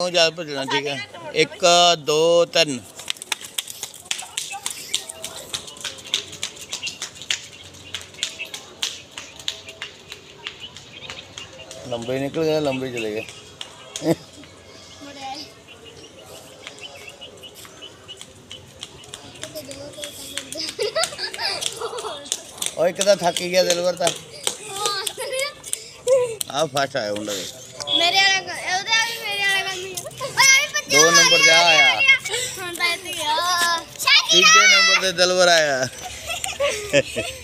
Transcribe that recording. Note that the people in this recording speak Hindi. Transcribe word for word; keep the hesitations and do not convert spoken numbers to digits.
ज्यादा भजना ठीक है। एक दो तीन लंबे निकल गए, लंबे चले गए। और एक तो थक गया दिलवर था। आ फर्स्ट आया मुंडा मेरे वाला ओदे आ मेरे वाला काम नहीं। दो नंबर पे आया, तीसरे नंबर पे दिलवर आया।